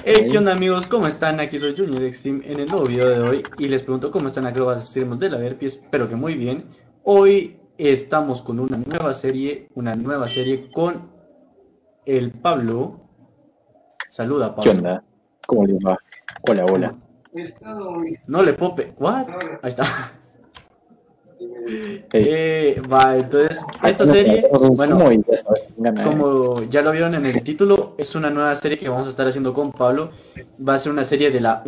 Hey, ¿qué onda amigos? ¿Cómo están? Aquí soy Junior de Extreme en el nuevo video de hoy y les pregunto cómo están acrobatas extremos de la Verpi, espero que muy bien. Hoy estamos con una nueva serie con el Pablo. Saluda, ¿Qué Pablo. onda? ¿Cómo les va? Hola, hola. ¿Cómo? No le pope. ¿What? Ahí está. Hey, Entonces, esta apenas serie, conocemos un bueno, sumo y ya sabes, gana, como ya lo vieron en el título, es una nueva serie que vamos a estar haciendo con Pablo. Va a ser una serie de la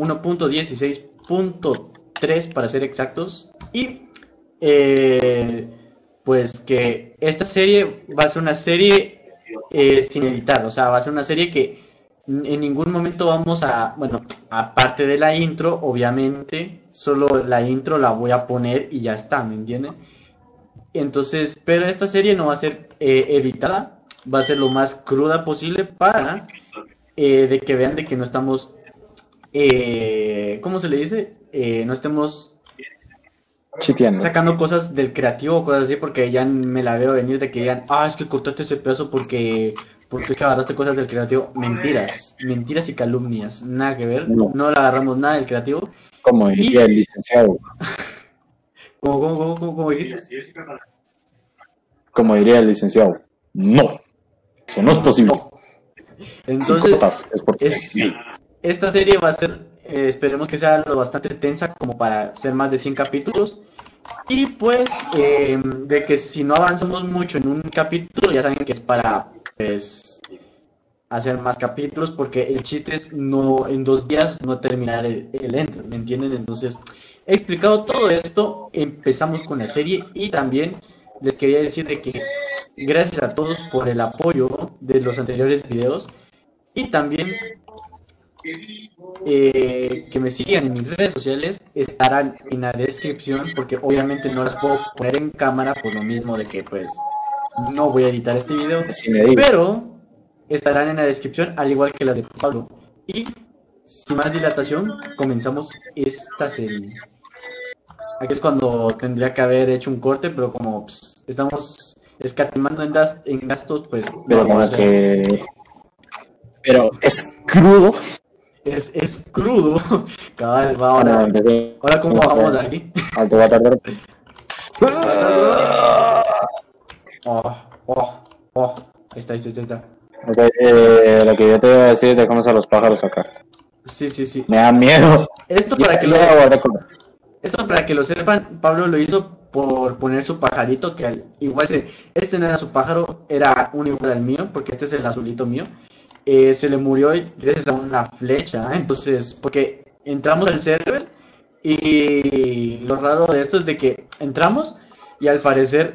1.16.3 para ser exactos. Y eh, pues que esta serie va a ser una serie sin editar. O sea, va a ser una serie que en ningún momento vamos a, bueno, aparte de la intro, obviamente, solo la intro la voy a poner y ya está, ¿me entienden? Entonces, pero esta serie no va a ser editada, va a ser lo más cruda posible para de que vean de que no estamos, ¿cómo se le dice? No estemos chiteando. sacando cosas del creativo o cosas así, porque ya me la veo venir de que digan, ah, es que cortaste ese pedazo porque es que agarraste cosas del creativo. Mentiras, mentiras y calumnias, nada que ver, No, no le agarramos nada del creativo. como diría Y, el licenciado, ¿cómo dijiste? como diría el licenciado, no, eso no es posible. No. Si Entonces, cortas es porque es es, gay. esta serie va a ser, esperemos que sea lo bastante tensa como para ser más de 100 capítulos. Y pues, de que si no avanzamos mucho en un capítulo, ya saben que es para, pues, hacer más capítulos, porque el chiste es no en 2 días no terminar el enter, ¿me entienden? Entonces, he explicado todo esto, empezamos con la serie y también les quería decir de que gracias a todos por el apoyo de los anteriores videos y también que me sigan en mis redes sociales estarán en la descripción porque obviamente no las puedo poner en cámara por lo mismo de que pues no voy a editar este video, Así me digo. pero estarán en la descripción al igual que las de Pablo. Y sin más dilatación comenzamos esta serie. Aquí es cuando tendría que haber hecho un corte, pero como pues, estamos escatimando en gastos, pues no Pero lo voy a como hacer. que... Pero es crudo. Es crudo. Cabal, va Bueno, ahora. empecé. Ahora, ¿cómo bajamos de aquí? Alto, va a tardar. Oh, oh, oh. Ahí está, ahí está, ahí está. Ok, lo que yo te iba a decir es dejamos a los pájaros acá. Sí, sí, sí. Me da miedo. Esto Ya, para que lo, ya guardé con... esto para que lo sepan, Pablo lo hizo por poner su pajarito, que igual este no era su pájaro, era un igual al mío, porque este es el azulito mío. Se le murió gracias a una flecha, entonces, porque entramos al server y lo raro de esto es de que entramos y al parecer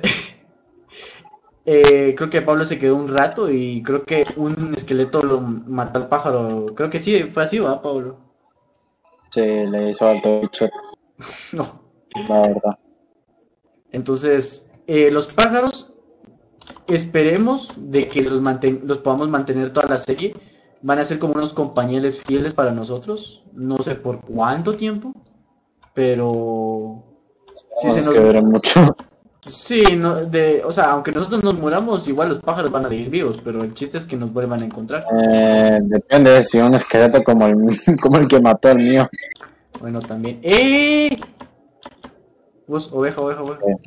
creo que Pablo se quedó un rato y creo que un esqueleto lo mató al pájaro. Creo que sí, fue así, ¿va, Pablo? Se le hizo alto bicho, No. la verdad. Entonces, los pájaros, esperemos de que los podamos mantener toda la serie. Van a ser como unos compañeros fieles para nosotros. No sé por cuánto tiempo, pero si se Vamos que nos... duren mucho. Sí, no, o sea, aunque nosotros nos muramos, igual los pájaros van a seguir vivos, pero el chiste es que nos vuelvan a encontrar. Depende si un esqueleto como el, como el que mató al mío. Bueno, también. ¡Eh! Vos, oveja, oveja, oveja. Eh,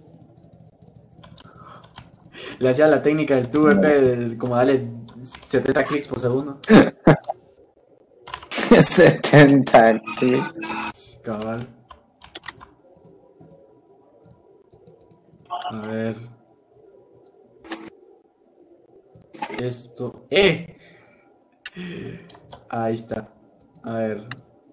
Le hacía la técnica del PvP, como darle 70 clics por segundo. 70 clics. Cabal. A ver. Esto. ¡Eh! Ahí está. A ver.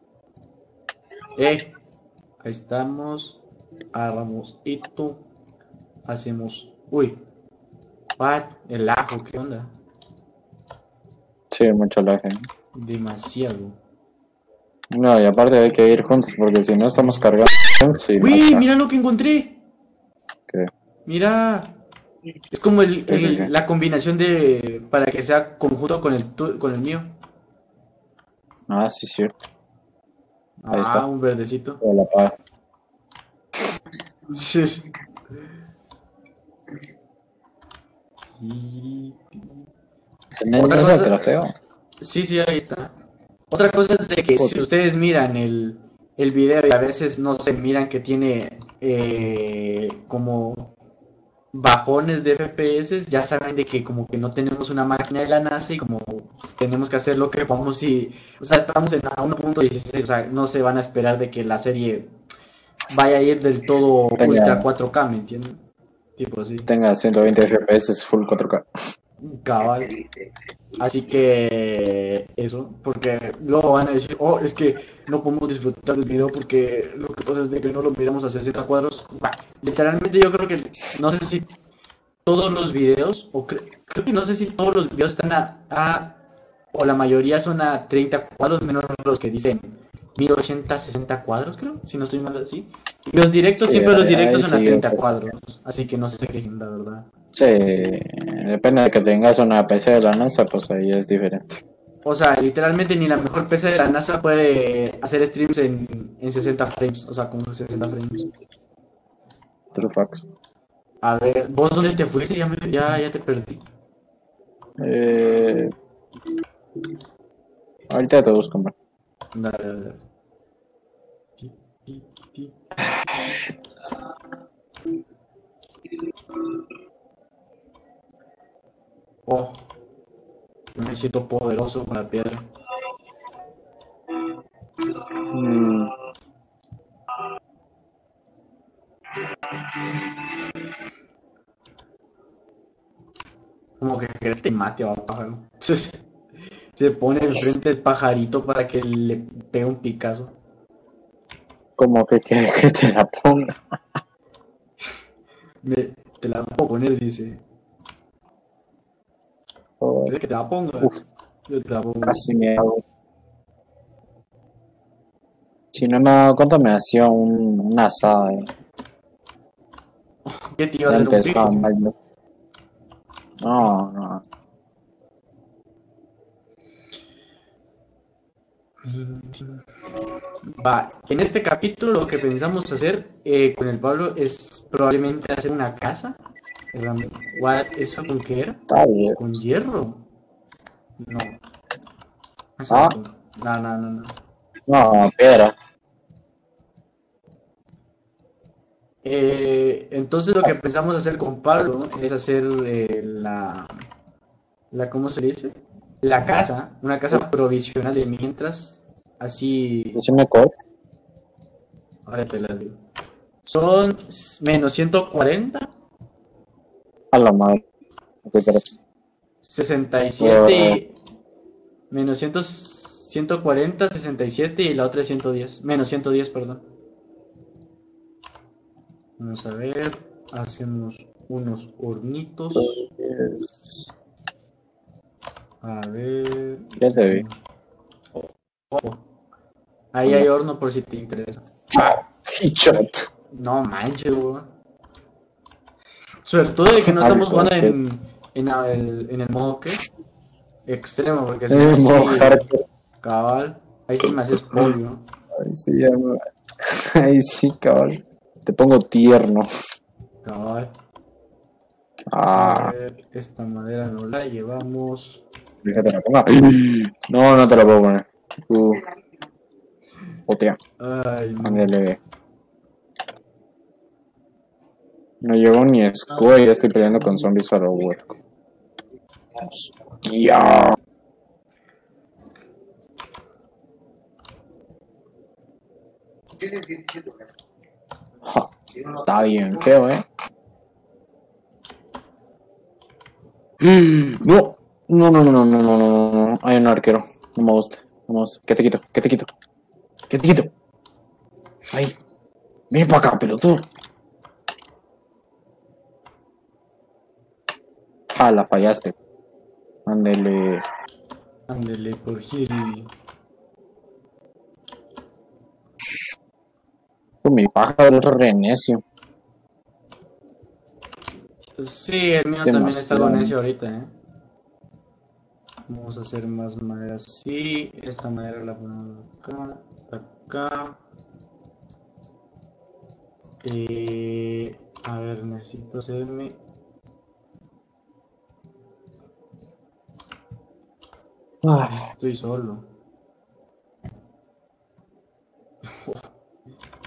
¡Eh! Ahí estamos. Agarramos esto. Hacemos. Uy. What? El ajo, ¿qué onda? Sí, mucho laje. Demasiado. No, y aparte hay que ir juntos porque si no estamos cargando. Sí, ¡Uy! mata. Mira lo que encontré. ¿Qué? Mira. Es como ¿Qué? la combinación de. Para que sea conjunto con el mío. Ah, sí, sí. Ahí Ah, está. un verdecito. Toda la paga. Y ¿Tenés otra eso, cosa, crafeo? sí, sí, ahí está. Otra cosa es de que si ustedes miran el video y a veces no se miran que tiene como bajones de FPS, ya saben de que como que no tenemos una máquina de la NASA y como tenemos que hacer lo que podamos y, o sea, estamos en a 1.16, o sea, no se van a esperar de que la serie vaya a ir del todo ultra tenga, 4K, ¿me entienden? Tipo así, tenga 120 FPS full 4K. cabal. Así que eso, porque luego van a decir, oh, es que no podemos disfrutar del video porque lo que pasa es de que no lo miramos a 60 cuadros. Bah, literalmente yo creo que, no sé si todos los videos, creo que no sé si todos los videos están o la mayoría son a 30 cuadros, menos los que dicen 1080, 60 cuadros, creo, si no estoy mal así. Y los directos, Sí, siempre los directos ahí son a sí, 30 cuadros, así que no se quejen, la verdad. sí, depende de que tengas una PC de la NASA, pues ahí es diferente. O sea, literalmente ni la mejor PC de la NASA puede hacer streams en 60 frames, o sea, con 60 frames. True facts. A ver, ¿vos dónde te fuiste? Ya te perdí. Eh, ahorita te busco, man. Dale, dale, dale. Ti, ti, ti. Oh, me siento poderoso con la piedra. Mm, Como que querés que te mate, va, pájaro. Se pone enfrente del pajarito para que le pegue un picazo. como que quieres que te la ponga. Te la puedo poner, dice. Joder, ¿Quieres que te la ponga? uf, Yo te la pongo. casi me hago. Si no me he dado cuenta, me hacía una asada. ¿Qué te iba a Ya hacer un empezó pico? mal, ¿no? No, no. Va, en este capítulo lo que pensamos hacer con el Pablo es probablemente hacer una casa. ¿Eso con qué era? Está bien. ¿Con hierro? No, eso Ah, no. No, no, no, no. no, piedra. Entonces lo que pensamos hacer con Pablo es hacer ¿cómo se dice? La casa, una casa provisional de mientras, así, Decime code. ahora te la digo. Son menos 140, A la madre. Ok, espérate. 67 y menos 140, 67 y la otra es 110, menos 110, perdón. Vamos a ver, hacemos unos hornitos. A ver. Ya te vi. Oh, ahí hay horno por si te interesa. Headshot. No manches, weón. Suertudo de que no estamos jugando en el modo que extremo, porque si no, ahí sí, Modo hardcore. cabal, ahí sí me haces pollo. Ahí sí, ahí sí, cabrón. Te pongo tierno. Cabal. A Ah, ver, esta madera no la llevamos. fíjate, la ponga. No, no te la puedo poner. Hostia, Ay, no. ándale. No llevo ni escudo y ya estoy peleando con zombies a lo hueco. Hostia. Ja, está bien feo, No, no, no, no, no, no, no, no, no. Hay un arquero. No me gusta, no me gusta. ¿Qué te quito? ¿Qué te quito? ¿Qué te quito? Ay, ven para acá, pelotudo. Ah, la fallaste. Ándele. Ándele por Gil. Mi pájaro es re necio. Sí, el mío también está Demasiado. algo necio ahorita, Vamos a hacer más madera así. Esta madera la ponemos acá, acá. A ver, necesito hacerme. Ah, Estoy solo.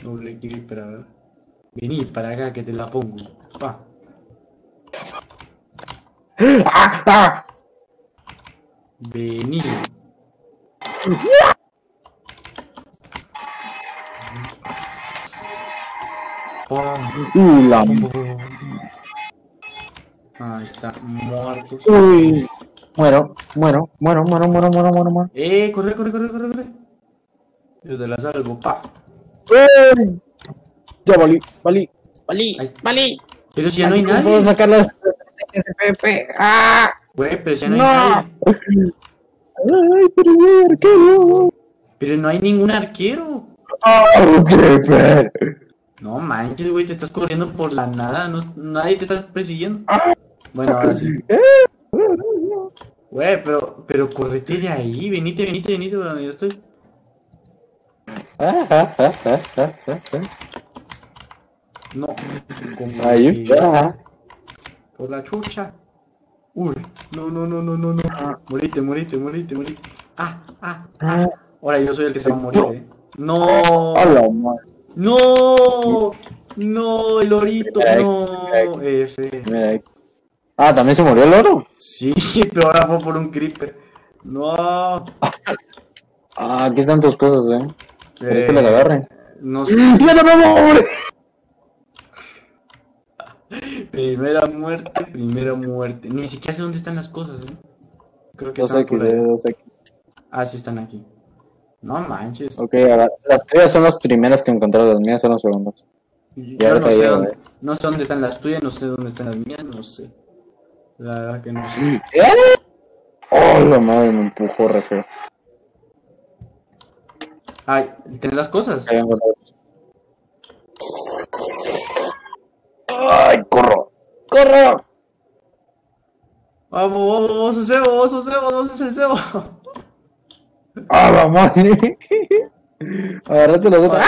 Doble creeper, a ver. Vení para acá que te la pongo. Pa. ¡Ah! ¡Ah! Vení. Pum. La... Ahí está, muerto. Uy. Muero. Corre, corre, corre, corre, corre. Yo te la salvo, pa. ¡Ey! Ya valí. Ahí está. Pero si ya no hay Puedo nadie. sacar las SPP. ¡Ah! Güey, pero si ya no hay ¡No! nadie. ¡Ay, pero soy arquero! Pero no hay ningún arquero. ¡Oh, creeper! No manches, güey, te estás corriendo por la nada. No, nadie te está persiguiendo. Bueno, ahora sí. Güey, pero correte de ahí. Venite, por donde yo estoy. No. Como Ahí que- está. Por la chucha. Uy, no. Morite. Ah. Ahora yo soy el que se va a morir, No. ¡A la madre! No. No, el lorito. Mira, No. F. Mira ahí. Ah, ¿también se murió el oro? Sí, pero ahora fue por un creeper. No. Ah, aquí están tus cosas, ¿Quieres que las agarren? No sé. ¡Ya no me muere! Primera muerte. Ni siquiera sé dónde están las cosas, Creo que están 2X, por ahí. 2X. Ah, sí están aquí. No manches. Ok, ahora, las tuyas son las primeras que encontré, las mías son las segundas. Yo ahorita llego, no sé dónde están las tuyas, no sé dónde están las mías, no sé. La verdad que no sé. ¡Oh, la madre! Me empujó re feo. Ay, ¿tenés las cosas? Ahí encontré. ¡Ay, corro! Vamos, vamos a el cebo. ¡Ah, la madre! Agarraste las otras.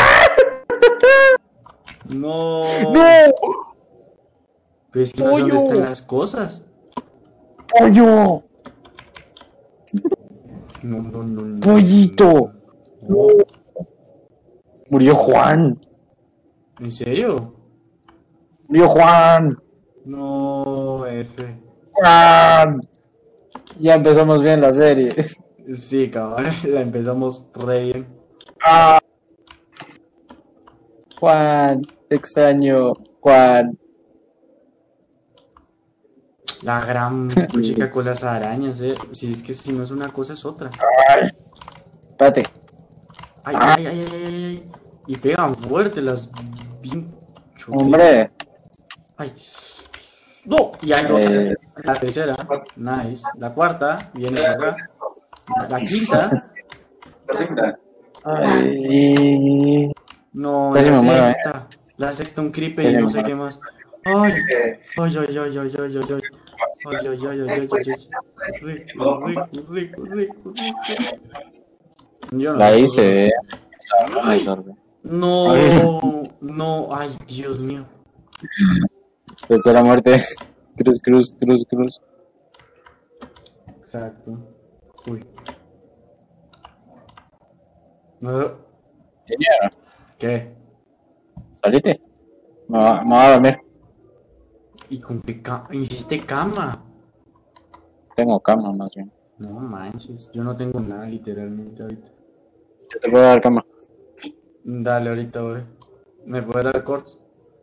No. ¡No! Pero es que no sé dónde ¡Pollo! están las cosas. ¡Pollo! No. ¡Pollito! No. Murió Juan. ¿En serio? Murió Juan. No, F. Juan. Ya empezamos bien la serie. Sí, cabrón, la empezamos re bien. Ah. Juan, te extraño, Juan. La gran chica con las arañas, Si es que si no es una cosa es otra. Ay. Espérate. Ay. Y pegan fuerte las bien chuteras. Hombre. Ay. No, y hay otra. Eh. La tercera, nice. La cuarta, viene de acá. La quinta, Ay. no, Casi la me muero, sexta. La sexta, un creeper y Casi no me sé muero. qué más. Ay. Rico. Yo no La sé. hice. No, ay, Dios mío. Tercera muerte. Cruz. Exacto. Uy. ¿Qué? Salite. Me va a dormir. ¿Y con qué hiciste cama? Tengo cama más bien. No manches, yo no tengo nada literalmente ahorita. Yo te puedo dar cama. Dale, ahorita voy. ¿Me puedes dar cortes?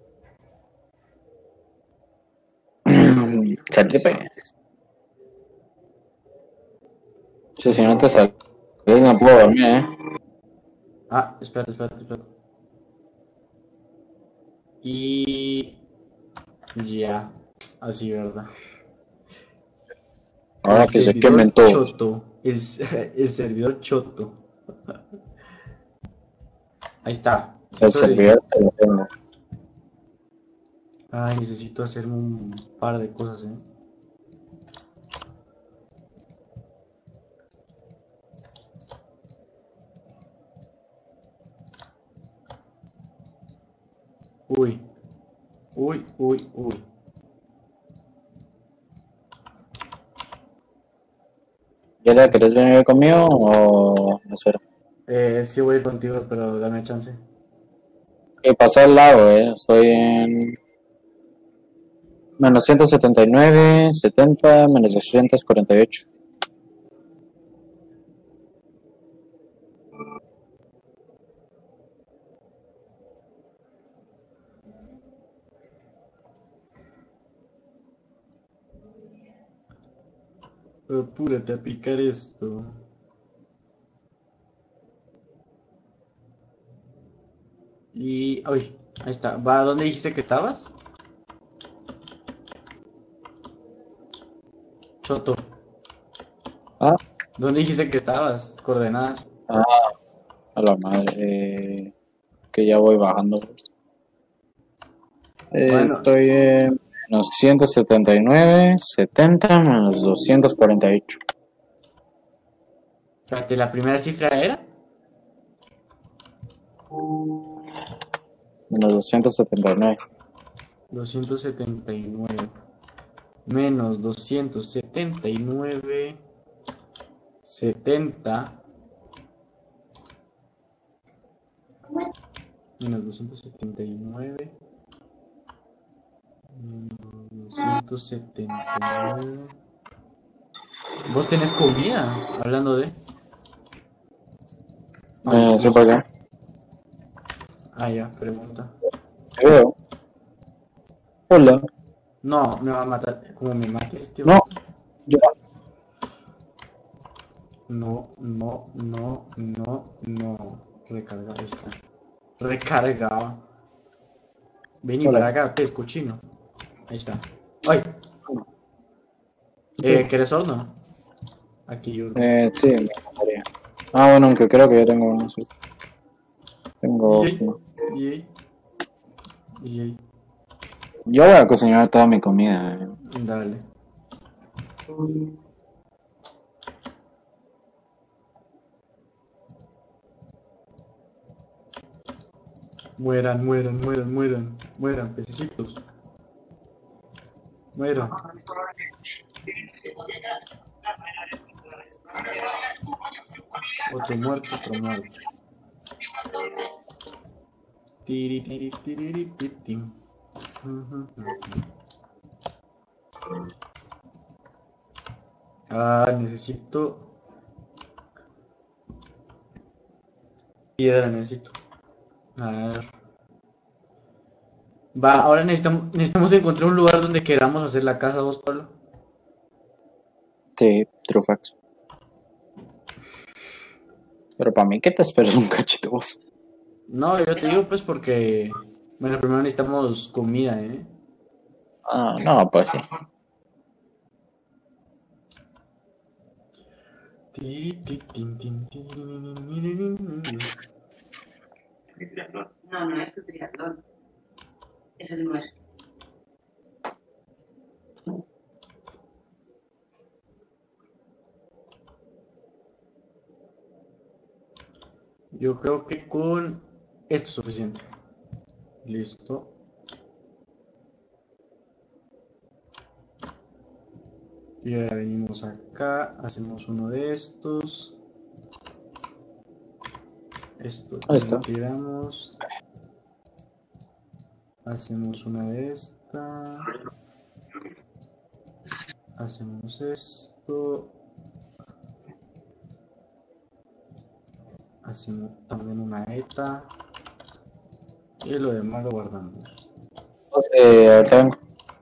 Salite, pe. Si no te sales, no puedo dormir, Ah, espérate. Y... ya, así, ¿verdad? Ahora El que se servidor quemen todos. choto, el servidor choto. Ahí está. El Eso de- servidor te lo tengo. Ay, necesito hacerme un par de cosas, Uy. ¿Ya la querés venir conmigo o me espero? Sí voy a ir contigo, pero dame chance. Y pasé al lado, estoy en menos 179, 70, menos 248. Apúrate a picar esto. Y... Uy, ahí está. ¿Va? ¿Dónde dijiste que estabas? Choto. Ah, ¿Dónde dijiste que estabas? Coordenadas. ah, a la madre. Que ya voy bajando. Bueno, Estoy en menos 179, 70, menos 248. espérate, ¿la primera cifra era? Menos 279. 279 menos 279 70 menos 279 menos 279. ¿Vos tenés comida? Hablando de... Sí, por acá. Ah, ya, pregunta. Creo. Hola. No, me va a matar. ¿Cómo me mata este No, vato? yo. No, no, no, no, no. Recarga, ahí está. Recarga. Vení Hola. para acá, pez cochino. Ahí está. ¡Ay! ¿Qué? ¿Querés horno? Aquí, Jordi. Sí, me encantaría. Ah, bueno, aunque creo que yo tengo uno, sí. Tengo EA, uno. EA, EA. Yo voy a cocinar toda mi comida. Dale. Mueran, mueran, mueran, mueran. Mueran, pececitos. Mueran. Otro muerto, otro muerto. Tiri, tiri, tiri, tiri, tim. Ah, necesito piedra, necesito. A ver. Va, ahora necesitamos encontrar un lugar donde queramos hacer la casa, vos, Pablo. Sí, Trufax. Pero para mí, ¿qué te esperas un cachito vos? No, yo te digo pues porque... Bueno, primero necesitamos comida, ¿eh? Ah, no, pues sí. Triatlón. No, no es tu triatlón. Es el nuestro. Yo creo que con esto es suficiente. Listo. Y ahora venimos acá, hacemos uno de estos. Esto Ahí lo está. tiramos. Hacemos una de esta. Hacemos esto. Hacemos también una ETA. Y lo demás lo guardamos. Ahorita vengo.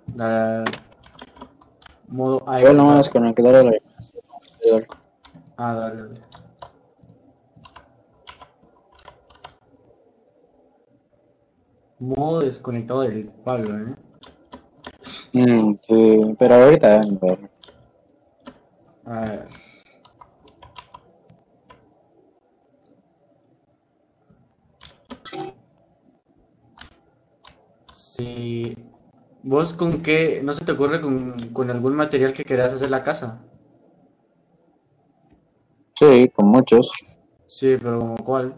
Modo Igual no AFK. más con el que darle la. Ah, dale, dale. Modo desconectado del Pablo, ¿eh? Sí, pero ahorita vengo. A ver. Si vos con qué, ¿no se te ocurre con algún material que quieras hacer la casa? Sí, con muchos. Sí, pero ¿cuál?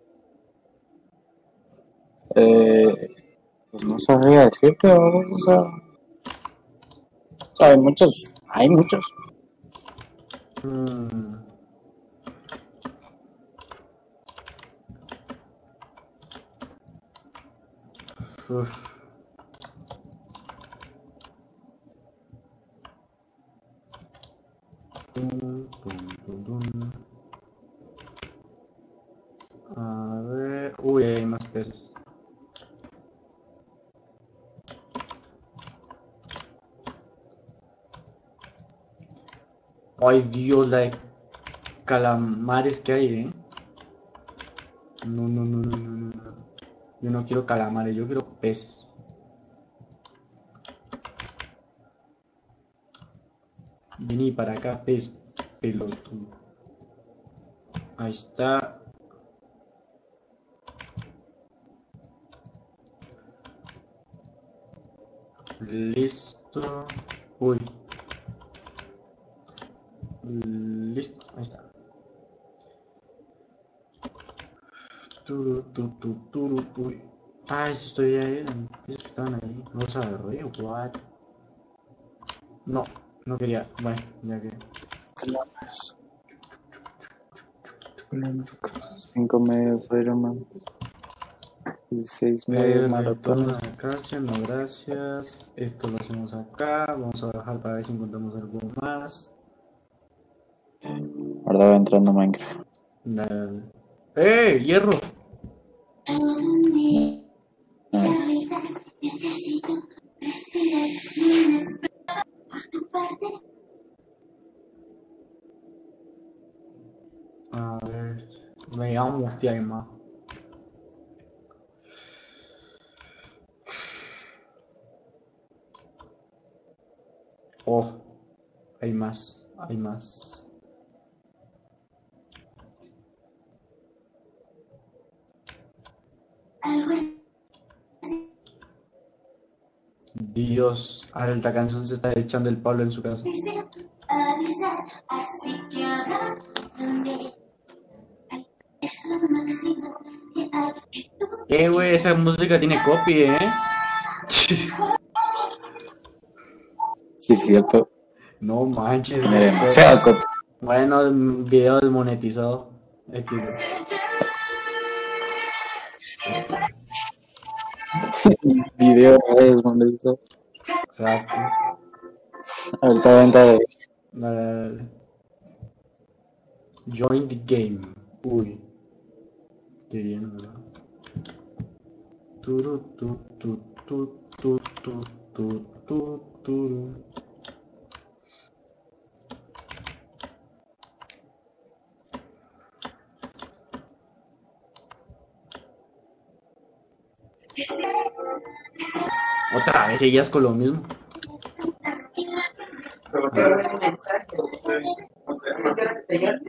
Pues no sabría decirte, o sea, hay muchos, hay muchos. Mm, Uf. Tum, tum, tum, tum. A ver. Uy, hay más peces. Ay, Dios, la de calamares que hay, ¿eh? No, no, no, no, no, no. Yo no quiero calamares, yo quiero peces. Vení para acá, pez pelotudo. Ahí está. Listo. Uy. Listo. Ahí está. Turu. Uy. Ah, eso estoy ahí. Es que estaban ahí. No los agarré. What? No, no quería. Bueno, ya que. 5 medios Ironman. 16 medios maratones. Retorno a casa, no gracias. Esto lo hacemos acá. Vamos a bajar para ver si encontramos algo más. Ahora va entrando a Minecraft. Dale. ¡Eh! ¡Hierro! Nice. Necesito respirar inesperado por tu parte. A ver. Veamos si hay más. Oh, hay más. Hay más. Algo es Dios, Alta Canción se está echando el palo en su casa. deseo avisar, así que ahora también es lo máximo que hay que tú. Güey, esa música tiene copy, Sí, cierto. No manches. Tiene demasiada copia. Bueno, video desmonetizado. XD. Video redes monetizado. Exacto. Ahorita venta de. Dale. Join the game. Uy. Qué bien, ¿verdad? Turu, turu. Otra vez seguías con lo mismo. Pero te doy un mensaje. ¿Qué hora te llegaste?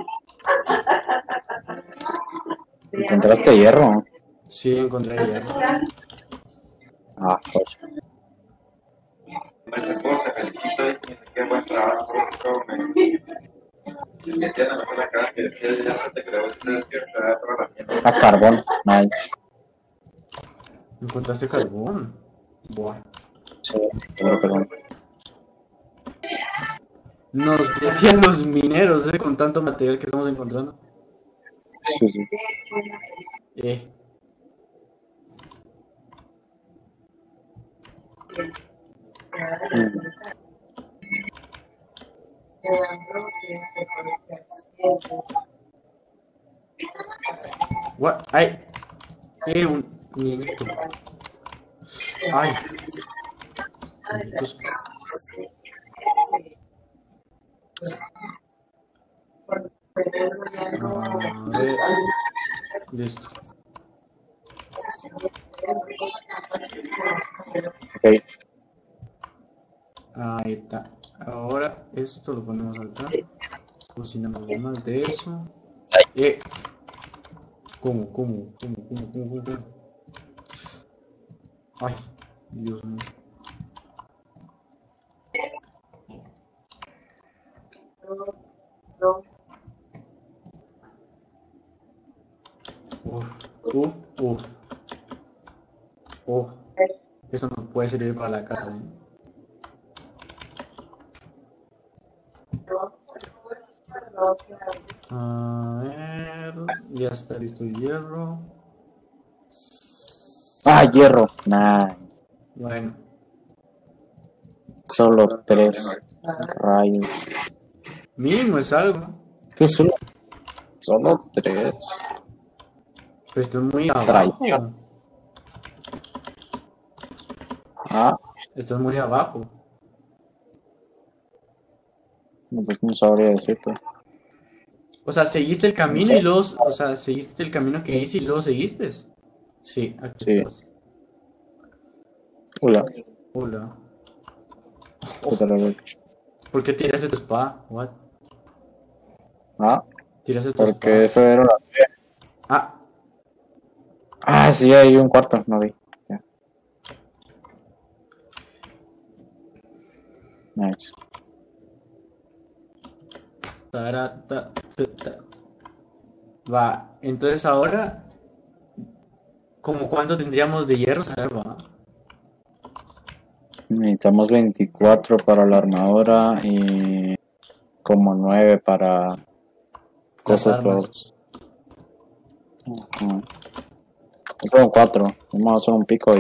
¿Encontraste hierro? Sí, encontré hierro. Ah, pues. Esa cosa, felicito, dice que qué buen trabajo, me entiendo mejor la cara que ya se te creo, es que se da toda la mierda. A carbón. Nice. ¿Encontraste carbón? Buah. Sí, perdón. Nos decían los mineros, con tanto material que estamos encontrando. Sí, sí. What? Ay. Un niñito. Ay. Niñitos. Listo. Ok. Ahí está. Ahora esto lo ponemos acá. Cocinamos más de eso. ¿Cómo? Ay, Dios mío. Uf. Oh, eso no puede servir para la casa, A ver, ya está listo el hierro. Ah, hierro. Nah, Bueno, solo 3 rayos. mínimo es algo. ¿Qué solo 3? Pero esto es muy Traición. abajo. Ah, Esto es muy abajo. no, pues no sabría decirte. O sea, seguiste el camino sé. y luego, o sea, seguiste el camino que hice y luego seguiste. Sí, aquí Sí. estás. Hola. Hola. ¿Qué tal, Alex? ¿Por qué tiraste tu espada? What? Ah, Tiraste tu porque espada. eso era la... Ah, Ah, sí, hay un cuarto, no vi. Ya. Nice. ta. Va, entonces ahora, ¿como cuánto tendríamos de hierro? A ver, va. Necesitamos 24 para la armadura y como 9 para Las cosas armas. peores. Yo tengo 4. Vamos a hacer un pico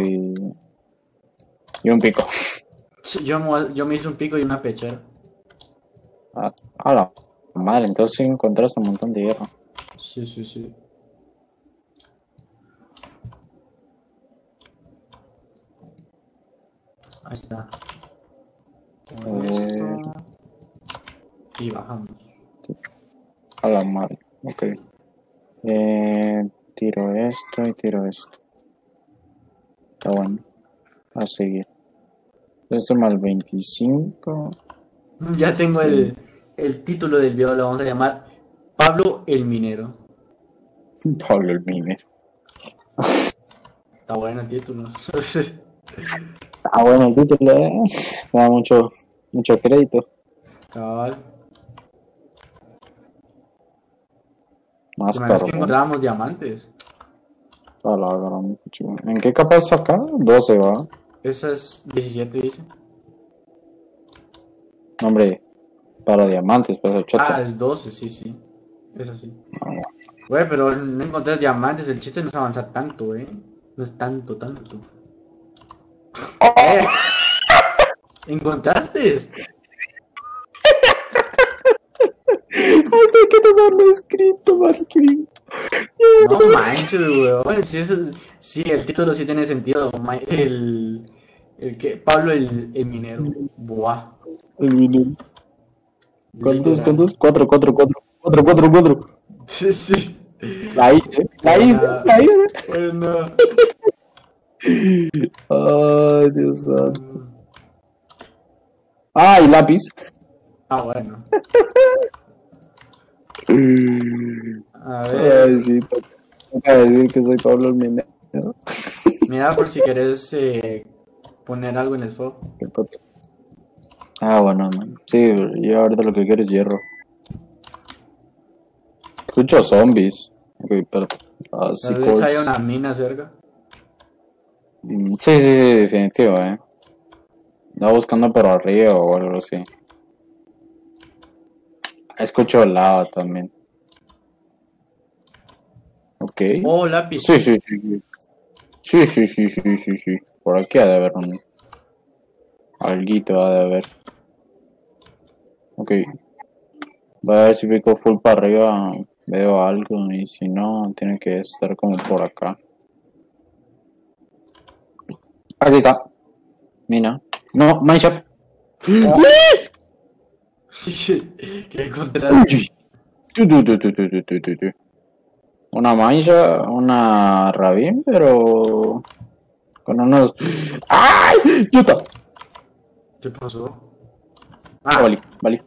y un pico. Yo me hice un pico y una pechera. A la madre, entonces sí encontraste un montón de hierro. Sí, sí, sí. Ahí está. Con esto. Y bajamos. A la madre, ok. Tiro esto y tiro esto. Está bueno. A seguir. Esto más 25. Ya tengo el título del video, lo vamos a llamar Pablo el Minero. Pablo el Miner. Está bueno el título. Ah, bueno, el título, me da mucho crédito. Cabal. Más Una vez que caro. encontrábamos diamantes. A la gran puchica. ¿En qué capa es acá? 12, va. Esa es 17, dice. Hombre, para diamantes, pues 80. Ah, es 12, sí, sí. Es así. Güey, pero no encontrar diamantes. El chiste no es avanzar tanto, No es tanto. ¡Eh! ¿Encontraste? Hasta que te mando escrito, más escrito. No manches, weón. Sí, el título sí tiene sentido. El que Pablo el Minero. Buah. El Miner. ¿Cuántos? Literal. 4. Sí, sí. La hice. Bueno. Ay, Dios santo. Ah, y lápiz. Ah, bueno. A Ay, ver. sí, toca decir que soy Pablo el Minero. Mira por si querés poner algo en el fuego. Ah, bueno, man. Sí, yo ahorita lo que quiero es hierro. Escucho zombies. Ok, espérate. Tal vez haya una mina cerca. Sí, definitivo, Andaba buscando por arriba o algo así. Escucho lava también. Ok. Oh, lápiz. Sí. Sí. Por aquí ha de haber un... Alguito ha de haber. Ok. Voy a ver si pico full para arriba. Veo algo y si no, tiene que estar como por acá. Aquí está. Mina. No, Mineshaft. ¿Qué encontraste? Una mancha, una rabín, pero con unos... ¡Ay! ¡Yuta! ¿Qué pasó? Vale.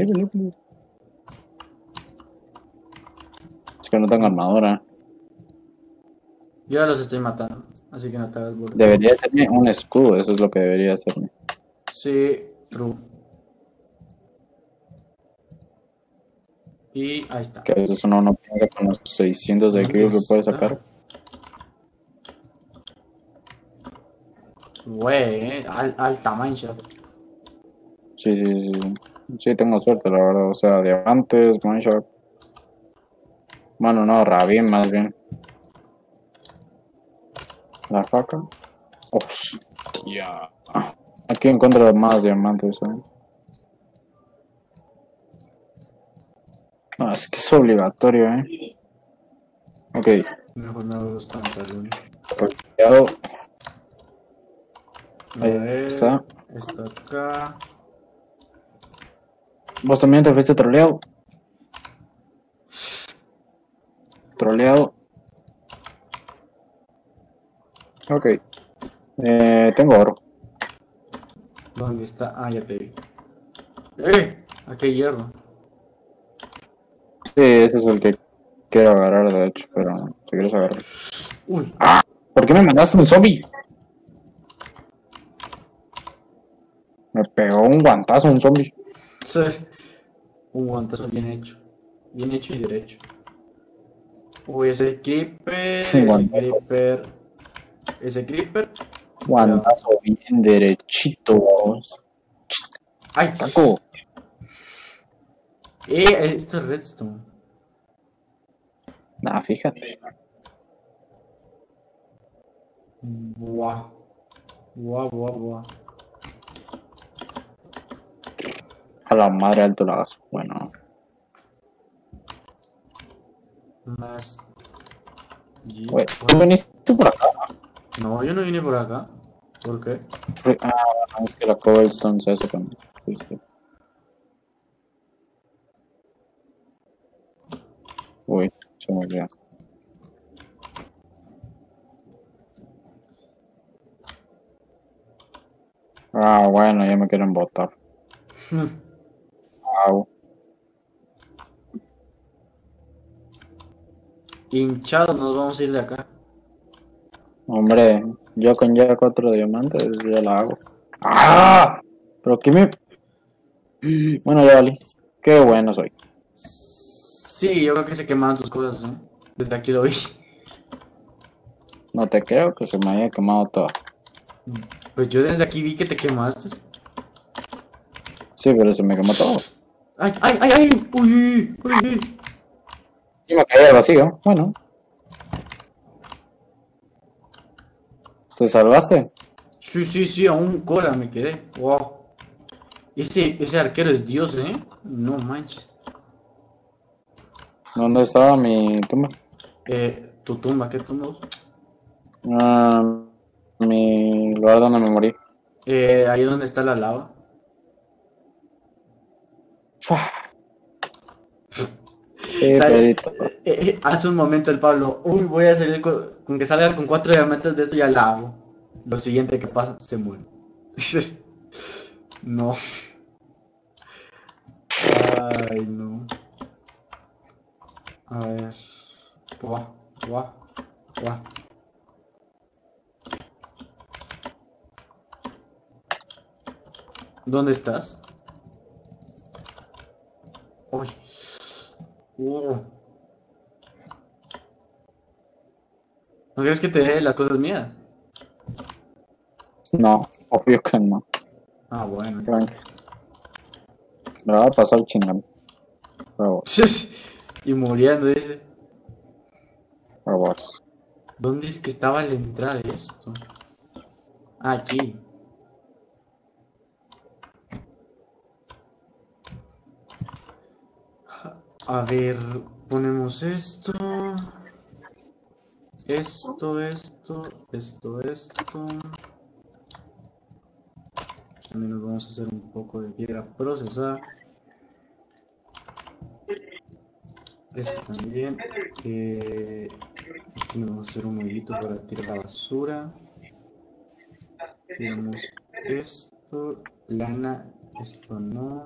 Es que no tengo armadura. Yo ya los estoy matando, así que no te hagas burla. Debería hacerme un escudo, eso es lo que debería hacerme. Sí, true. Y ahí está. Que a veces uno no piensa con los 600 de equipo que puede sacar. Güey, alta mancha. Sí. Sí, tengo suerte, la verdad. O sea, diamantes, mineshaft. Bueno, no, rabín más bien. La faca. Hostia. Aquí encuentro más diamantes, No, es que es obligatorio, Ok. Mejor me hago los pantalones. Cuidado. A Ahí ver, está. está acá. Vos también te fuiste troleado. Troleado. Ok. Tengo oro. ¿Dónde está? Ah, ya te vi. Aquí hay hierro. Sí, ese es el que quiero agarrar, de hecho, pero si quieres agarrar. Uy, ¿Por qué me mandaste un zombie? Me pegó un guantazo un zombie. un guantazo bien hecho. Bien hecho y derecho. Uy, ese creeper, Un ese guantazo. creeper. Ese creeper. Cuidado. Guantazo bien derechito. ¡Ay! Taco. Esto es redstone. Nah, fíjate. Buah. Buah, buah, buah. A la madre alto lagas. Bueno. Más. Güey, ¿tú viniste por acá? No, yo no vine por acá. ¿Por qué? No, es que la cobblestone se hace con... Sí. Uy, se me olvidó. Bueno, ya me quieren botar. Au. Hinchado, nos vamos a ir de acá. Hombre, yo con ya 4 diamantes ya la hago. ¡Ah! Pero que me... Bueno, ya vale. Qué bueno soy. Sí, yo creo que se quemaron tus cosas, ¿eh? Desde aquí lo vi. No te creo que se me haya quemado todo. Pues yo desde aquí vi que te quemaste. Sí, pero se me quemó todo. ¡Ay, ay, ay, ay! ¡Uy, uy, uy! Y me caí al vacío. Bueno. ¿Te salvaste? Sí, aún cola me quedé. Wow. Ese arquero es Dios, ¿eh? No manches. ¿Dónde estaba mi tumba? Tu tumba, ¿qué tumba? Mi lugar donde me morí. Ahí donde está la lava. Sí, perdí todo. Hace un momento el Pablo, uy, voy a salir con que salga con 4 diamantes de esto, ya la hago. Lo siguiente que pasa, se muere. Dices, no. Ay, no. A ver. Buah. ¿Dónde estás? Uy. ¿No quieres que te dé las cosas mías? No, obvio que no. Ah, bueno. Tranqui. Me va a pasar chingando. Pero, Y muriendo, dice. pero, ¿Dónde es que estaba la entrada de esto? Ah, aquí. A ver, ponemos esto. Esto. También nos vamos a hacer un poco de piedra procesada. Esto también. Aquí nos vamos a hacer un hoyito para tirar la basura. Tiramos esto. Lana. Esto no.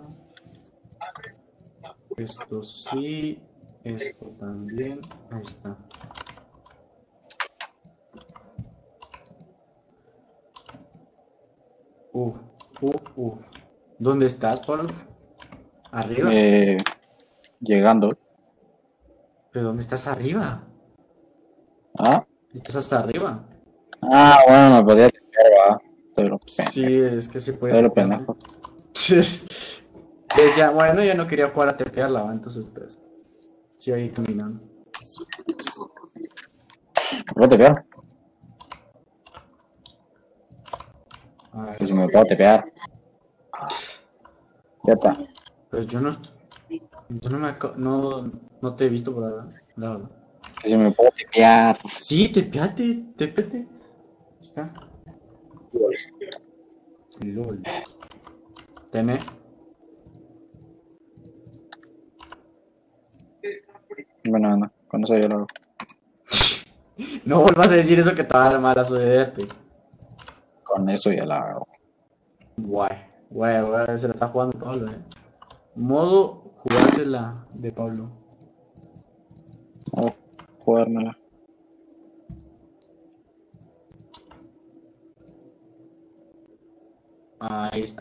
Esto sí. Esto también. Ahí está. Uf. ¿Dónde estás, Pablo? ¿Arriba? Llegando. ¿Pero dónde estás arriba? Ah, ¿Estás hasta arriba? bueno, me podía tirar, va. Estoy lo Sí, pendejo. es que se puede. Estoy lo pendejo. Decía, bueno, yo no quería jugar a tepearla, ¿va? Entonces, pues, sí, ahí caminando. ¿Voy a tirar? Que si me puedo tepear. Ya está. Pero yo no no te he visto por ahora. La verdad. Que si me puedo tepear. Sí, tepete. Ahí está. LOL. Teme. Bueno, no, con eso yo lo hago. No vuelvas a decir eso que te va a dar mala suerte. Con eso ya la hago. Guay, se la está jugando Pablo, Modo jugársela de Pablo. Vamos a jugármela. Ahí está.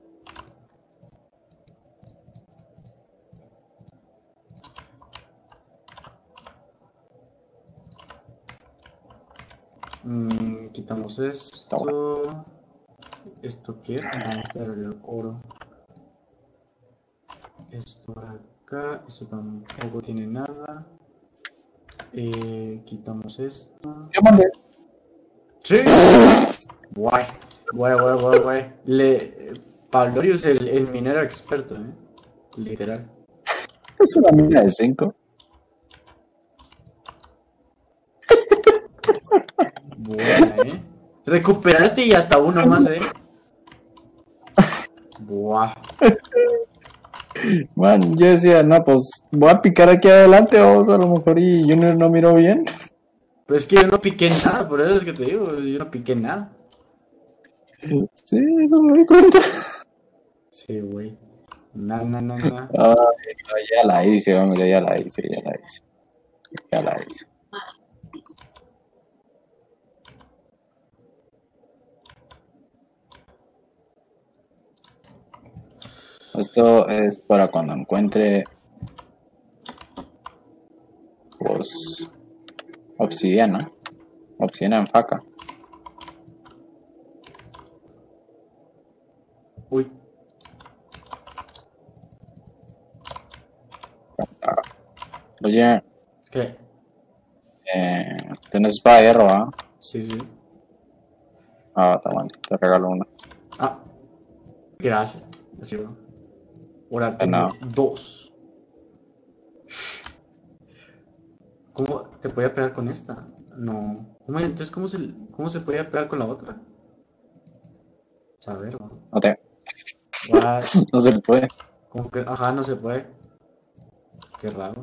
Quitamos esto. ¿Esto qué? Vamos a ver el oro. Esto acá. Esto tampoco tiene nada. Quitamos esto. ¿Qué mandé? ¡Sí! Guay. Pablorius, el minero experto, literal. Es una mina de 5. Buena, Recuperaste y hasta uno más, Buah. Man, yo decía, no, pues voy a picar aquí adelante o a lo mejor y Junior no miró bien. Pero es que yo no piqué nada, por eso es que te digo, yo no piqué nada. Sí, eso me di cuenta. Sí, güey. No. Ay, ya la hice, hombre, ya la hice. Esto es para cuando encuentre pues obsidiana en faca. Uy. Oye, ¿Qué? ¿tienes espada de hierro, ah? Sí. Ah, está bueno, te regalo una. Ah, gracias. Así va. Ahora De tengo nada. 2. ¿Cómo te podía pegar con esta? No. Entonces, ¿cómo se podía pegar con la otra? A ver, ¿no? No te, What? no se le puede. Como que, ajá, no se puede. Qué raro.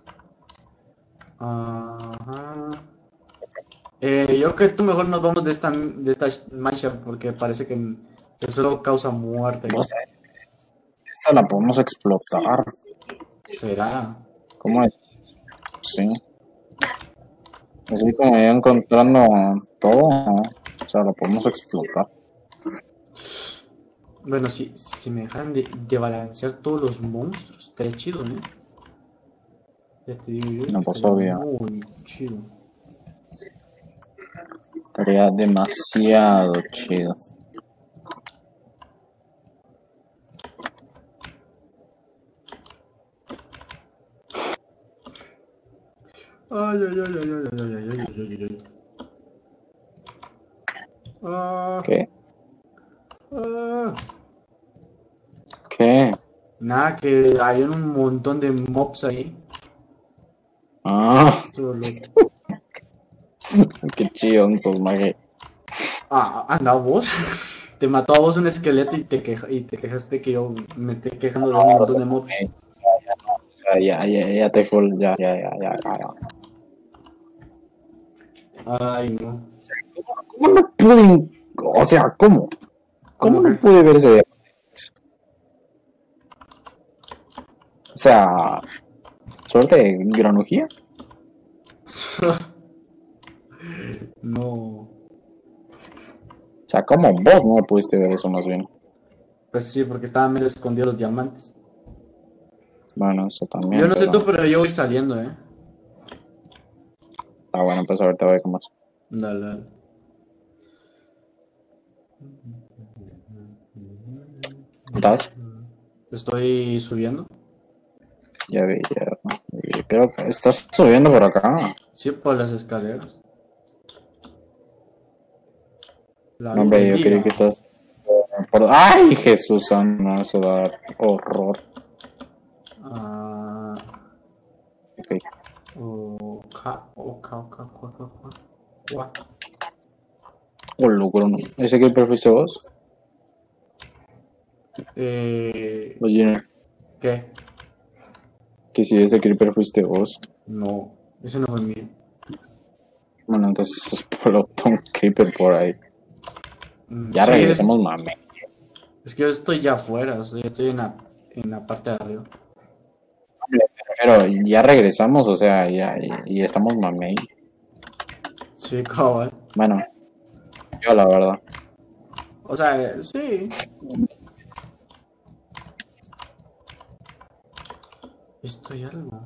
Ajá. Yo creo que tú mejor nos vamos de esta mancha porque parece que solo causa muerte. No sé, esta la podemos explotar. ¿Será? ¿Cómo es? Sí. Así como ya encontrando todo, ¿no? O sea, la podemos explotar. Bueno, si me dejan de balancear todos los monstruos, estaría chido, Ya te digo yo. No, que pues, estaría obvio. muy chido. Estaría demasiado chido. Ay. ¿Qué? Ah. ¿Qué? Nada, que hay un montón de mobs ahí. Ah, Todo loco. qué chillón sos, maje. Anda vos. Te mató a vos un esqueleto y te quejaste que yo me esté quejando de un montón de mobs. O sea, ya te full, ya. Ay, no. ¿Cómo no pude? O sea, ¿cómo? ¿Cómo no pude verse? O sea, suerte de granujía. No. O sea, ¿cómo vos no pudiste ver eso más bien? Pues sí, porque estaban medio escondidos los diamantes. Bueno, eso también. Yo no sé pero- tú, pero yo voy saliendo, Ah, bueno, pues ahorita voy con más. Dale. ¿Estás? Estoy subiendo. Ya vi, ya. Creo que estás subiendo por acá. Sí, por las escaleras. La No, hombre, yo bendiga. creí que estás ¡Ay, Jesús! No, eso da horror. Ok. Oh, locura, ¿no? ¿Ese creeper fuiste vos? Oye, ¿Qué? que si ese creeper fuiste vos. No, ese no fue mío. Bueno, entonces explotó un creeper por ahí. Ya Sí, regresamos, mame. es que yo estoy ya afuera, o sea, yo estoy en la parte de arriba. Pero ya regresamos, o sea, ya y estamos mame. Sí, cabal. Bueno, yo la verdad. O sea, sí. Esto hay algo.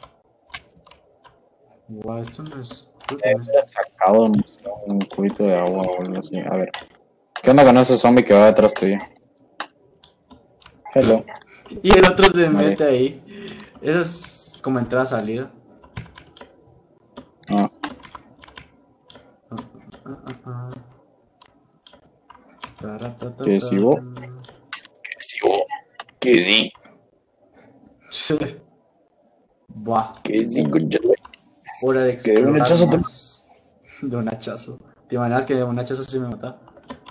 Guau, esto no es. He sacado un cubito de agua o algo así. A ver. ¿Qué onda con ese zombie que va detrás tuyo? Hello. Y el otro se Vale. mete ahí. Esa es como entrada salida. Ah, ¿Que sigo? Que sí. Buah, Que sí, concha. hora de Que de un explorar hachazo más. De un hachazo. ¿Te imaginas que de un hachazo sí me mata?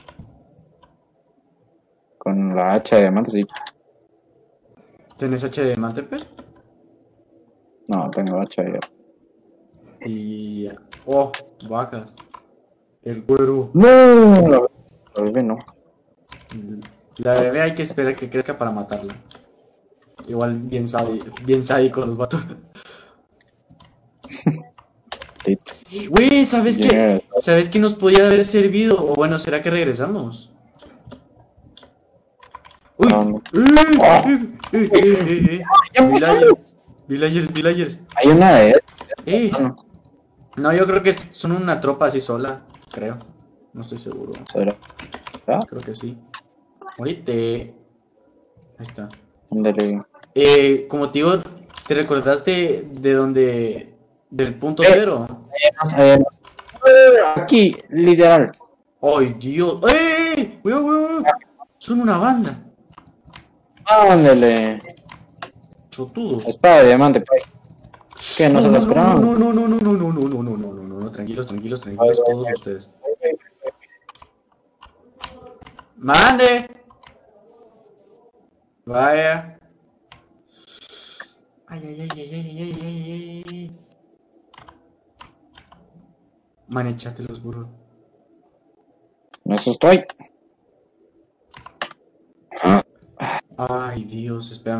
Con la hacha de diamante, sí. ¿Tienes hacha de diamante, pues? No, tengo hacha de Y... Oh, vacas. El güero. ¡No! La bebé no. La bebé hay que esperar que crezca para matarla. Igual bien sádico los vatos. Listo. Güey, ¿sabes qué? Yeah. ¿Sabes qué nos podía haber servido? O bueno, ¿será que regresamos? ¡Uy! No. Villagers. Hay una de Ah, no, yo creo que son una tropa así sola, creo. No estoy seguro. ¿será? Creo que sí. Ahorita. Ahí está. Ándale. Como te digo, ¿te recordaste de donde... del punto cero? Aquí, literal. ¡Ay, Dios! ¡Eh! ¡Wey! Son una banda. Ándale. Chotudos. Espada de diamante, pues. ¿Qué? ¿No se lo esperaban? No, tranquilos todos ustedes. ¡Mande! Vaya. Ay. Man, échate los burros. En eso estoy. Ay, Dios, espérame.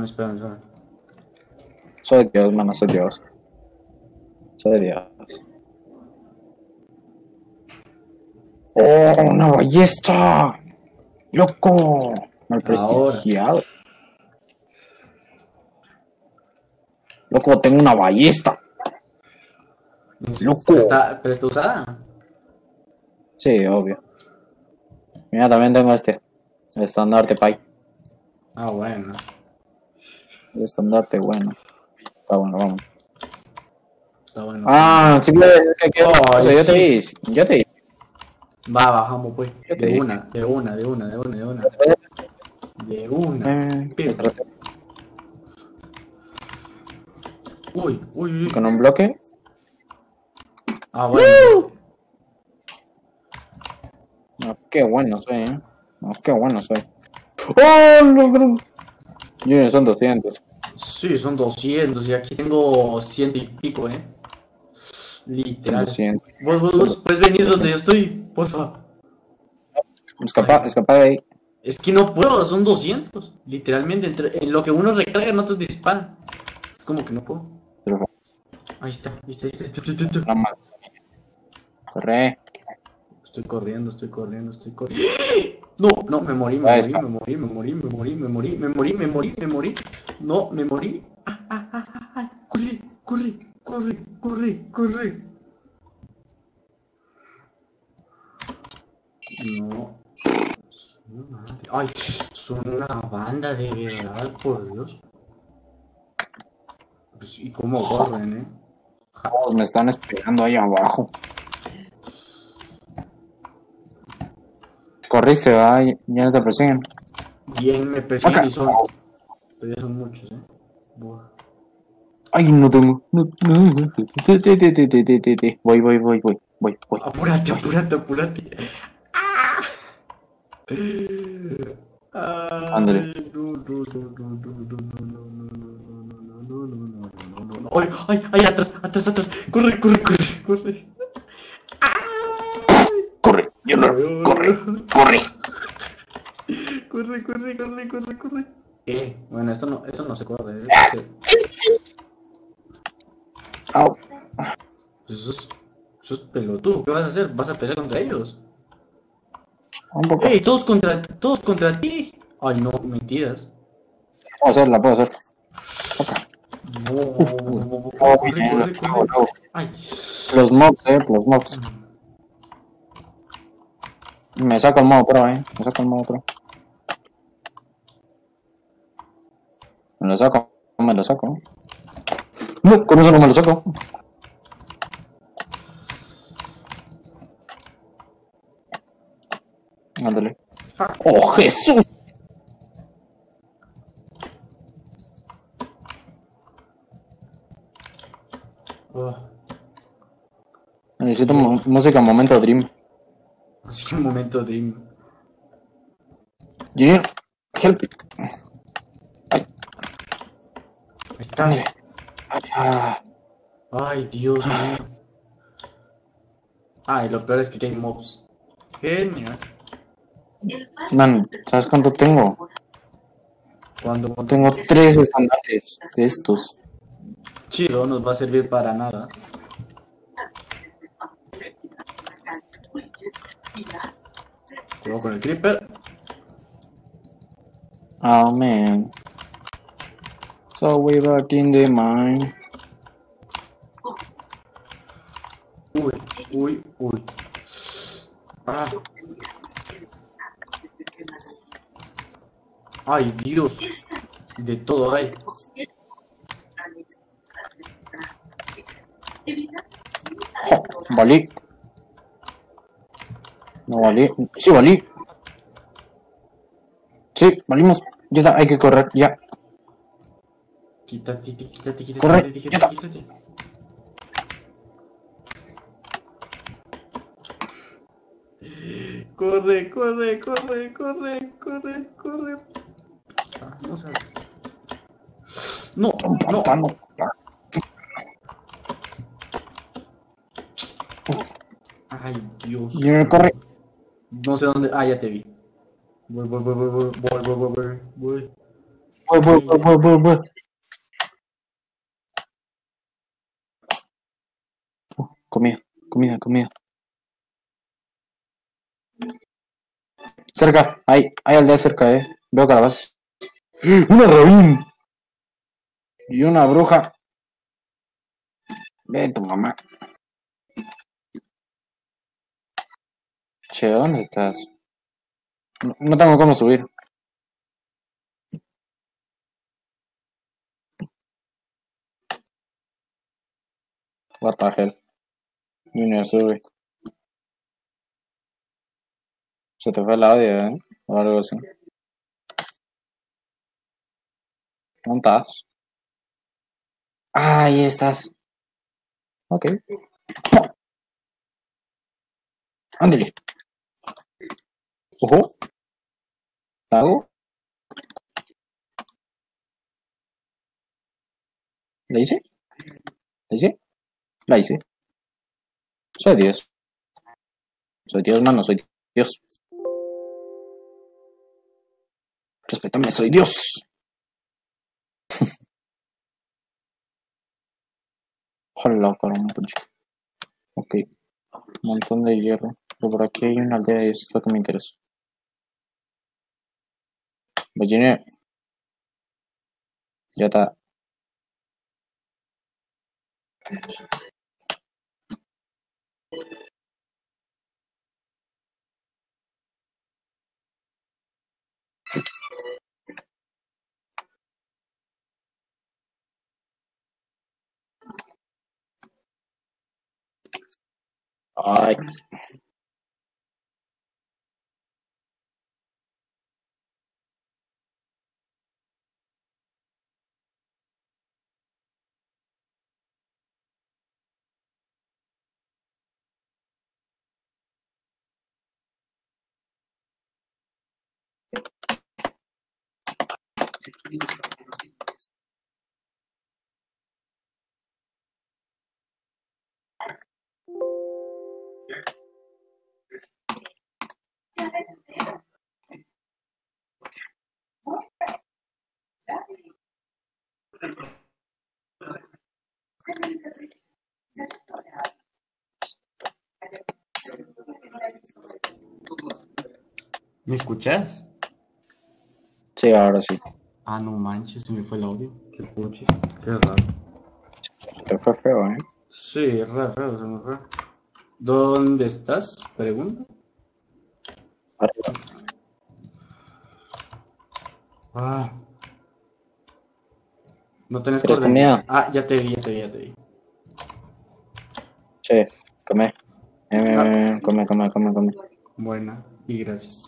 Soy Dios, mano, soy Dios. Soy Dios. ¡Oh, una ballesta! ¡Loco! Mal prestigiado. Loco, tengo una ballesta. Loco. ¿Pero está usada? Sí, obvio. Mira, también tengo este. El estandarte, pay. Ah, bueno. El estandarte, bueno. Está bueno, vamos. Está bueno. Ah, simplemente es que Oh, yo te sí. hice. Yo te hice. Va, bajamos pues. Yo te De dije. una. Pero- Uy. Con un bloque. Ah, bueno. No, qué bueno soy, No, qué bueno soy. ¡Oh, logró! Junior, son 200. Sí, son 200 y aquí tengo 100 y pico, Literal. 200. Vos puedes venir donde yo estoy, porfa. Escapa de ahí. Es que no puedo, son 200. Literalmente, en lo que uno recarga, en otros disparan. Es como que no puedo. Ahí está. Rama. Corre. Estoy corriendo. No, me morí. No, me morí. Ay, corre. No. Ay, son una banda de verdad, por Dios. Pues, ¿y cómo corren, Todos me están esperando ahí abajo. Corriste, va, ya no te persiguen. Bien, me persiguen Acá. y son. Todavía son muchos, Buah. Ay, no tengo. No. Voy. Apúrate, apúrate, apúrate. Ándale. Ay, no. Ay, ay, ay, atrás, atrás, atrás. Corre, corre, corre, corre. Corre, Junior, corre. Corre, corre, corre, corre, corre. Bueno, esto no se corre. Au. Eso es pelotudo. ¿Qué vas a hacer? ¿Vas a pelear contra ellos? Un poco. ¡Ey! Todos contra ti. Ay, no, mentiras. La puedo hacer. Acá. Corre, corre, corre. Ay. Los mobs. Me saco el modo pro, Me saco el modo pro. Me lo saco. No, con eso no me lo saco. Ándale. ¡Oh, Jesús! Necesito música momento dream. Así que un momento de... Junior, help. Ahí está. Ándale. Ah, Ay, Dios mío. Ay, lo peor es que hay mobs. Genial. man, ¿sabes cuánto tengo? Cuando Tengo 3 estandartes de estos. chido nos va a servir para nada. Cuidado con el creeper. Oh man. So way back in the mine. Uy. Ah. Ay, Dios. De todo hay. Oh, valí. No valí. Sí, valí. Sí, valimos. Ya está, hay que correr, ya. Quítate. Corre, ya está. Quítate. Corre. Vamos a... No. Pantano. Ay, Dios. Junior, corre. No sé dónde. Ah, ya te vi. Voy. Voy. Comida. Cerca, hay aldea cerca, Veo calabazas. ¡Una rabín! Y una bruja. Ve tu mamá. Che, ¿dónde estás? No tengo cómo subir. What the hell. Junior, sube. Se te fue el audio, o algo así. ¿Dónde estás? Ah, ahí estás. Ok. Ándale. Ojo. ¿Hago? ¿La hice? La hice. Soy Dios. Soy Dios, mano, soy Dios. Respétame, soy Dios. Hola, caramba, pucho. Ok. Un montón de hierro. Pero por aquí hay una aldea y eso es lo que me interesa. Virginia. Ya está. Ay. ¿Me escuchas? Sí, ahora sí. Ah, no manches, se me fue el audio. Qué puche, qué raro. Te fue feo, ¿eh? Sí, raro, se me fue. ¿Dónde estás? Pregunta. Arriba. Ah, no tenés ¿Quieres coordenadas. comida? Ah, ya te vi, ya te vi, ya te vi. Che, come. Ah, Come. buena, y gracias.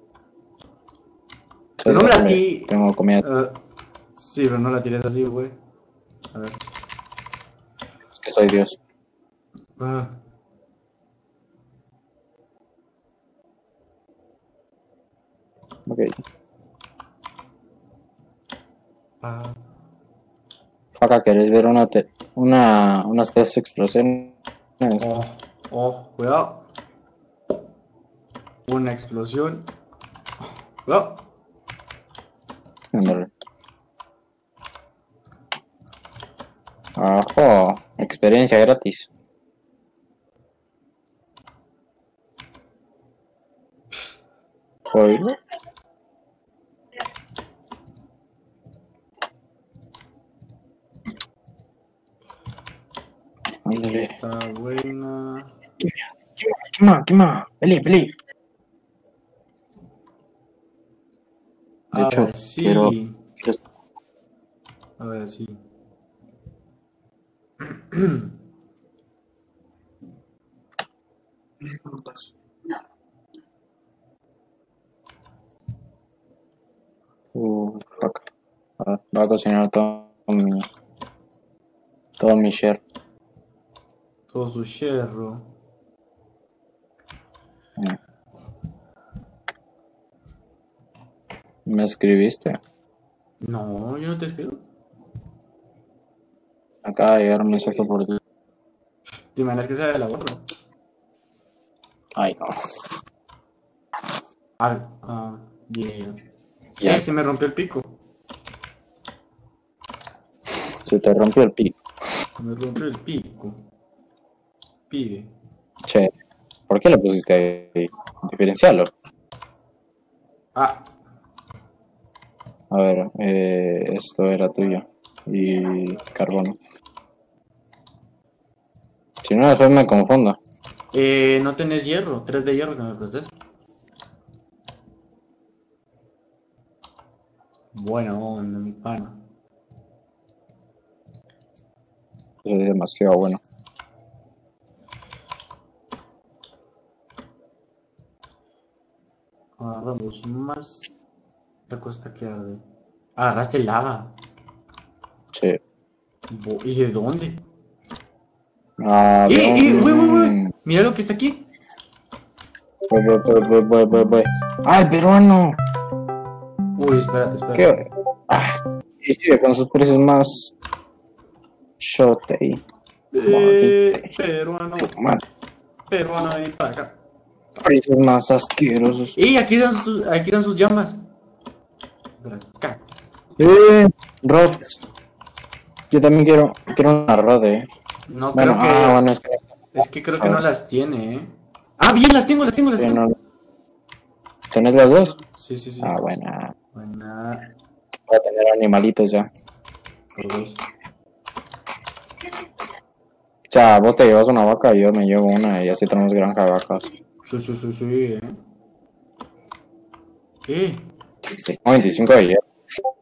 Sí, Pero no me la hombre, ti. tengo comida. Sí, pero no la tires así, güey. A ver. Es que soy Dios. Ah, Ok. ah. Faca, ¿querés ver unas tres explosiones? Cuidado. Una explosión. Cuidado. Ándale. Ajo, experiencia gratis. ¿Oílo? Ándale. Está buena. Quema. Peli. De hecho, Ahora sí. quiero- Ahora sí. Fuck. Va a cocinar todo mi share. Todo su hierro. ¿Me escribiste? No, yo no te escribo. Acaba de llegar un mensaje por ti. ¿Te imaginas que sea de la gorra? Ay, no. Yeah. Ya. Se me rompió el pico. Se te rompió el pico. Se me rompió el pico. Pibe. Che, ¿por qué le pusiste ahí? Diferencialo. Ah, A ver, esto era tuyo. Y carbono. Si no, después me confundo. no tenés hierro. 3 de hierro que me prestes. Buena onda, mi pana. Es demasiado bueno. Agarramos más. La costa que arde. Agarraste lava. Sí. ¿Y de dónde? Ah, Güey. Mira lo que está aquí. Voy. ¡Ay, peruano! Uy, espérate. ¿Qué? Ah, y sigue con sus precios más. Shote ahí. Peruano. Peruano, ven para acá. Precios más asquerosos. Aquí dan sus llamas. Por acá. Roth. Yo también quiero una Rod, No, Bueno, creo que. bueno, Es que creo que no las tiene, Ah, bien, las tengo. no. ¿Tenés las dos? Sí. Ah, buena. Buena. Voy a tener animalitos ya. Por dos. O sea, vos te llevas una vaca y yo me llevo una y así tenemos granja de vacas. Sí, Sí. 25 de hierro.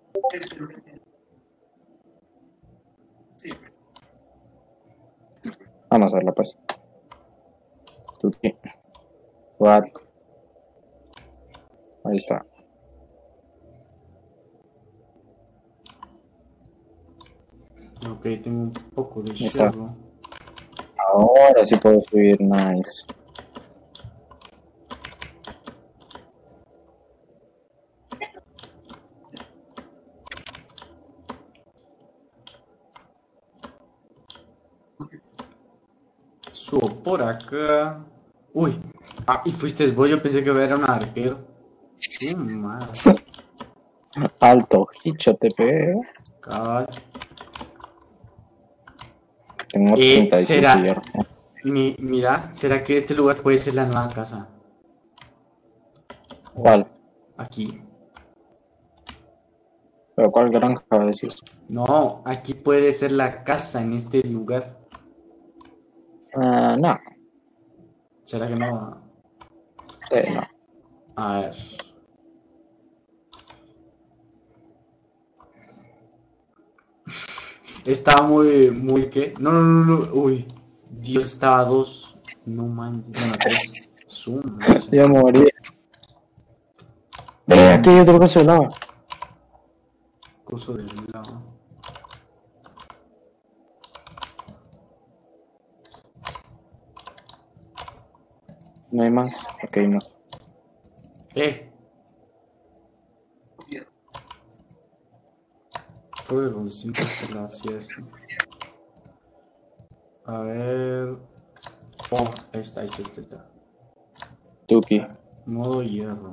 Vamos a verla pues. Tuti. What? Ahí está. Ok, tengo un poco de Ahí está. hierro. Ahora sí puedo subir, nice. Subo por acá. Uy. Ah, y fuiste vos, yo pensé que era un arquero. Madre. Alto, hicho TP. Cacho. Tengo 36 ¿Será? hierro. Mira, ¿será que este lugar puede ser la nueva casa? ¿Cuál? Aquí. ¿Pero cuál granja decís? No, aquí puede ser la casa en este lugar. No, ¿Será que no? no. A ver. Estaba muy, ¿qué? No, no, no, no. Uy, Dios, estaba a 2. No manches, bueno, 3. Su mancha. Ya morí. Aquí hay otro coso de lava. Coso del lado. No hay más. Ok, no. Eh. Creo que con 5 se la hacía esto. A ver. Oh, ahí está, ahí está, ahí está. Tuki. Modo hierro.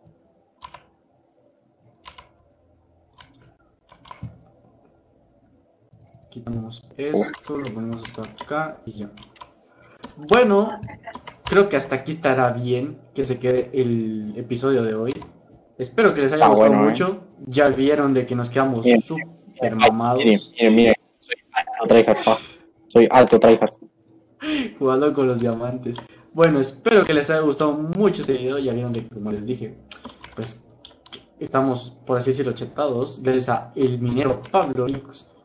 Quitamos esto, lo ponemos hasta acá y ya. Bueno, creo que hasta aquí estará bien que se quede el episodio de hoy. Espero que les haya gustado Bueno, mucho. Ya vieron de que nos quedamos Miren, súper miren, mamados miren. Soy alto tryhard. Soy alto tryhard. jugando con los diamantes. Bueno, espero que les haya gustado mucho este video. Ya vieron de que, como les dije, pues estamos, por así decirlo, chetados. Gracias a el minero Pablo Nicos.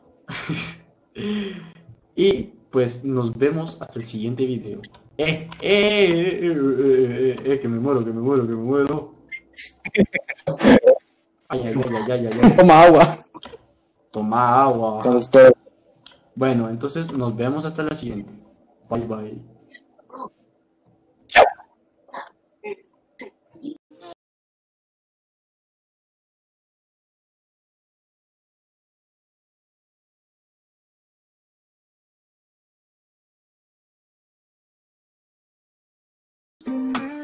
Y pues nos vemos hasta el siguiente video. Que me muero, que me muero, que me muero. Ay, ay, ay, ay, ay, ay, ay. Toma agua. Toma agua. Entonces, Bueno, entonces nos vemos hasta la siguiente. Bye, bye. Thank